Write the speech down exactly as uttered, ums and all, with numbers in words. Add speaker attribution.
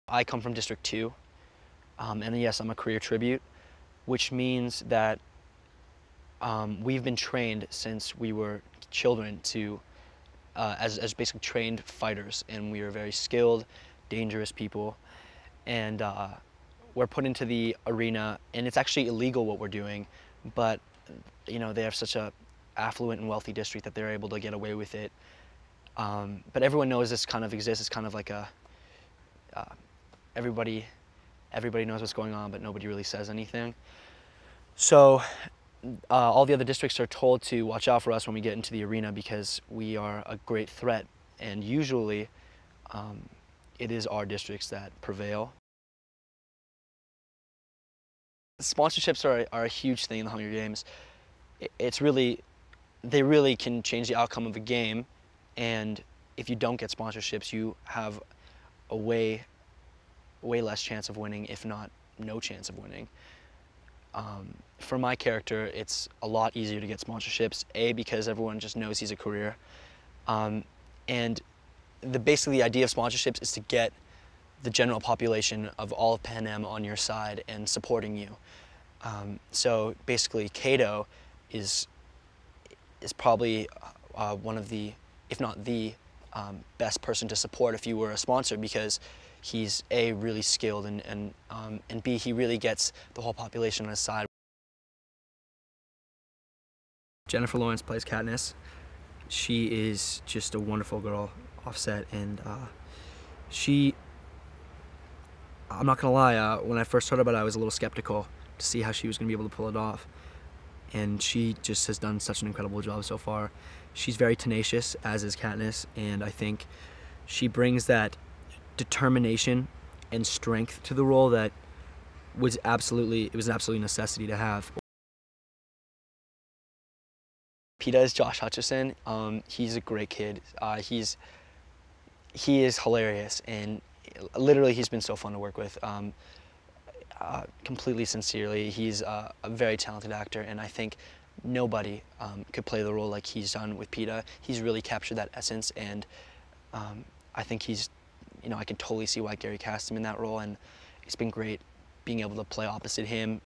Speaker 1: I come from District two, um, and yes, I'm a career tribute, which means that um, we've been trained since we were children to, uh, as, as basically trained fighters, and we are very skilled, dangerous people, and uh, we're put into the arena, and it's actually illegal what we're doing, but you know, they have such a affluent and wealthy district that they're able to get away with it. Um, but everyone knows this kind of exists. It's kind of like a, uh, everybody, everybody knows what's going on, but nobody really says anything. So uh, all the other districts are told to watch out for us when we get into the arena because we are a great threat. And usually um, it is our districts that prevail. Sponsorships are, are a huge thing in the Hunger Games. It's really, they really can change the outcome of a game, and if you don't get sponsorships, you have a way, way less chance of winning, if not no chance of winning. Um, for my character, it's a lot easier to get sponsorships, A, because everyone just knows he's a career, um, and the, basically the idea of sponsorships is to get the general population of all of Pan Am on your side and supporting you. Um, so basically, Kato is is probably uh, one of the, if not the, um, best person to support if you were a sponsor, because he's A, really skilled, and, and, um, and B, he really gets the whole population on his side. Jennifer Lawrence plays Katniss. She is just a wonderful girl offset, and uh, she, I'm not gonna lie, uh, when I first heard about it, I was a little skeptical to see how she was gonna be able to pull it off. And she just has done such an incredible job so far. She's very tenacious, as is Katniss, and I think she brings that determination and strength to the role that was absolutely, it was an absolute necessity to have. Peeta is Josh Hutcherson. Um, he's a great kid. Uh, he's, he is hilarious, and literally he's been so fun to work with. Um, Uh, completely sincerely, he's uh, a very talented actor, and I think nobody um, could play the role like he's done with Peeta. He's really captured that essence, and um, I think he's, you know, I can totally see why Gary cast him in that role, and it's been great being able to play opposite him